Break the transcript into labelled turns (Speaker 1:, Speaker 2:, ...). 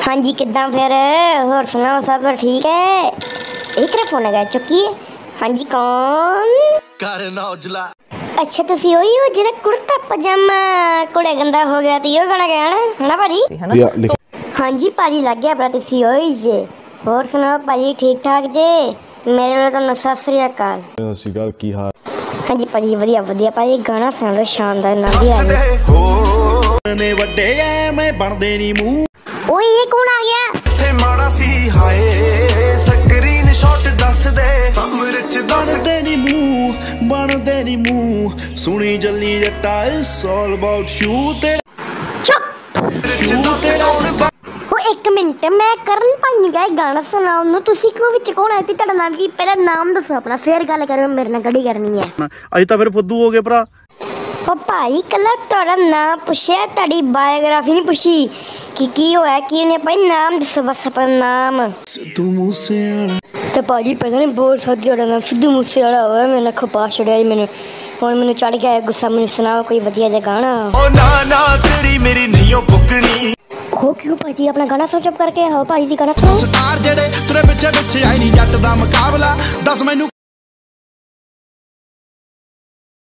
Speaker 1: हाँ जी किदा फिर होर सुनाओ सब ठीक है। एक फोन है चुकी है। हाँ जी कौन अच्छा तुसी वही हो जिहड़ा कुर्ता पजामा कोड़े गंदा हो गया तो यो गाना गाया है ना भाजी। हाँ जी भाजी लग गया पर तुसी वही जे। होर सुनाओ भाजी ठीक ठाक जे। मेरे वाले तो सत श्री अकाल की हाल। हाँ जी भाजी वधिया वधिया भाजी गाना सुन लो शानदार नांदी आ गई वड्डे मैं बनदे नी मुंह। ओए ये कौन आ गया थे माड़ा सी हाय स्क्रीनशॉट दस दे कमरे च बनदे नी मुंह सुनी जल्ली जट्टा इट्स ऑल अबाउट यू ते चुप। वो एक मिनट मैं करण भाई ने कहा गाना सुनाओ नु तुसी क्यों विच कौन आए ती तेरा नाम की पहले नाम दसो अपना फिर गल करो मेरे नाल गड़ी करनी है।
Speaker 2: अज तो फिर फुद्दू हो गए भरा।
Speaker 1: ओ भाई कला तोड़ा नाम पूछया ताड़ी बायोग्राफी नहीं पूछी कि होया कि ने भाई नाम दसो बस अपना नाम।
Speaker 2: सिद्धू मूसेवाला
Speaker 1: ते भाजी पता नहीं बहुत सदी वाला नाम सिद्धू मूसेवाला होया मैंने खपा छड़िया मैंने हुन मैंने चढ़ गया गुस्सा। मैंने सुनाओ कोई वधिया जा गाना। ओ ना ना तेरी मेरी नहीं हो पुकनी हो क्यों भाजी अपना गाना सोच करके हो भाजी दी गाना सुनो।
Speaker 2: स्टार जेड़े तेरे पिछे पिछे आई नहीं जट दा मुकाबला दस मैनू